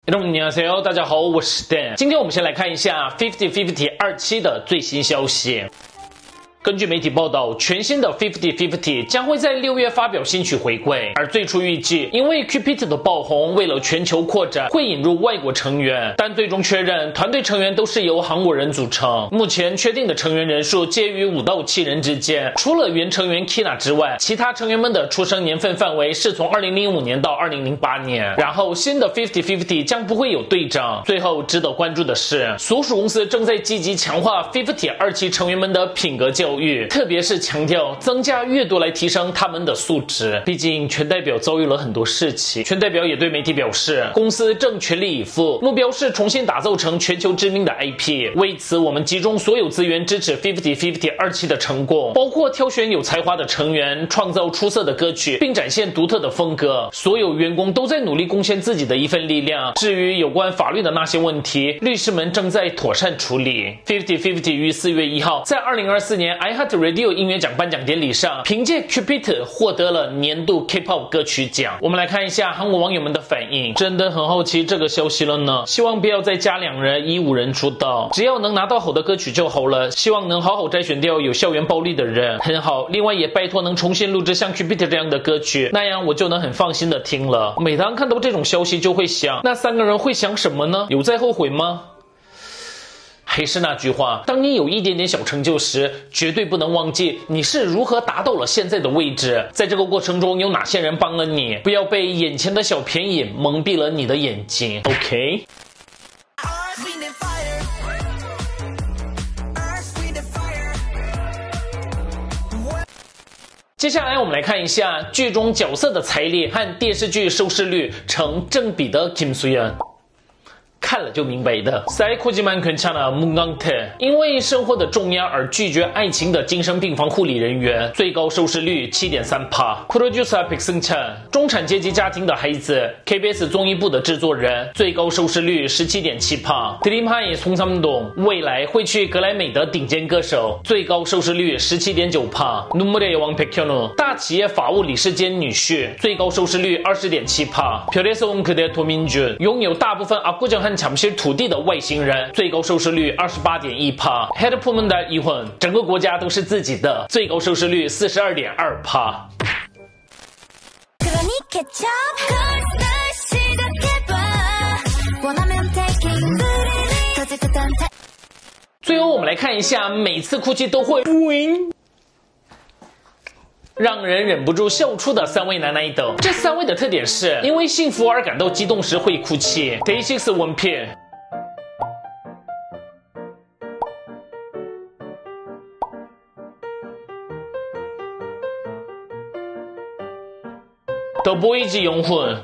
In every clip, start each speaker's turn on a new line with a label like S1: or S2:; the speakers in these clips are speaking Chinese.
S1: 안녕하세요，大家好，我是 Dan。今天我们先来看一下 50/50 2期的最新消息。根据媒体报道，全新的 50/50 将会在6月发表新曲回归，而最初预计，因为 Cupid 的爆红，为了全球扩展，会引入外国成员，但最终确认团队成员都是由韩国人组成。目前确定的成员人数介于5到7人之间，除了原成员 Kina 之外，其他成员们的出生年份范围是从2005年到2008年。然后新的 50/50 将不会有队长。最后值得关注的是，所属公司正在积极强化 50 2期成员们的品格教育，特别是强调增加阅读来提升他们的素质。毕竟全代表遭遇了很多事情，全代表也对媒体表示，公司正全力以赴，目标是重新打造成全球知名的 IP。为此，我们集中所有资源支持 50/50 2期的成功，包括挑选有才华的成员，创造出色的歌曲，并展现独特的风格。所有员工都在努力贡献自己的一份力量。至于有关法律的那些问题，律师们正在妥善处理。50/50 于4月1号在2024年 iHeartRadio 音乐奖颁奖典礼上，凭借 Cupid 获得了年度 K-pop 歌曲奖。我们来看一下韩国网友们的反应，真的很好奇这个消息了呢。希望不要再加2人，以5人出道，只要能拿到好的歌曲就好了。希望能好好摘选掉有校园暴力的人，很好。另外也拜托能重新录制像 Cupid 这样的歌曲，那样我就能很放心的听了。每当看到这种消息就会想，那3个人会想什么呢？有在后悔吗？还是那句话，当你有一点点小成就时，绝对不能忘记你是如何达到了现在的位置。在这个过程中有哪些人帮了你，不要被眼前的小便宜蒙蔽了你的眼睛。 OK，接下来我们来看一下剧中角色的财力和电视剧收视率成正比的金素妍。看了就明白的。사이코지만 괜찮아 문강태因为生活的重压而拒绝爱情的精神病房护理人员，最高收视率 7.3%。Producer 백승찬中产阶级家庭的孩子 KBS 综艺部的制作人，最高收视率 17.7%。드림하이 송삼동未来会去格莱美的顶尖歌手，最高收视率 17.9%。눈물의 여왕 백현우大企业法务理事兼女婿，最高收视率 20.7%。별에서 온 그대 도민준拥有大部分압구정和抢실土地的外星人，最高收视率 28.1%。헤드폼은 달 이혼整个国家都是自己的，最高收视率 42.2%。最后我们来看一下，每次哭泣都会让人忍不住笑出的3位男奶等。这3位的特点是因为幸福而感到激动时会哭泣。Day6 원필 더보이즈 영훈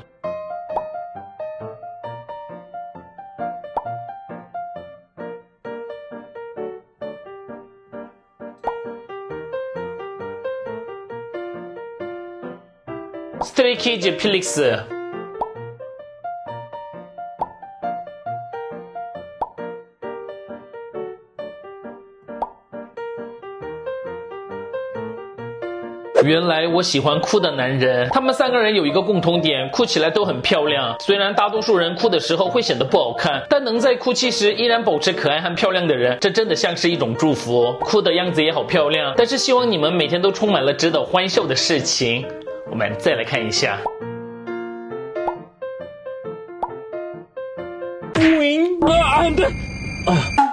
S1: 스트레이키즈 필릭스原来我喜欢哭的男人。他们3个人有一个共同点，哭起来都很漂亮。虽然大多数人哭的时候会显得不好看，但能在哭泣时依然保持可爱和漂亮的人，这真的像是一种祝福。哭的样子也好漂亮，但是希望你们每天都充满了值得欢笑的事情。我们再来看一下。不赢啊！